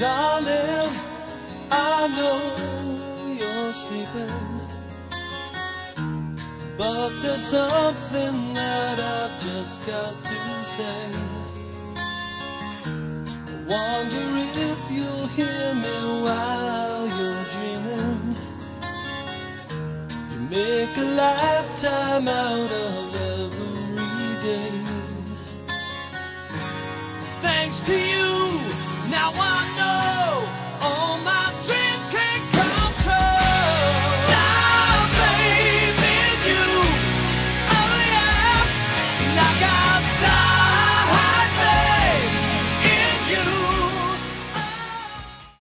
Darling, I know you're sleeping, but there's something that I've just got to say. I wonder if you'll hear me while you're dreaming. You make a lifetime out of every day. Thanks to you,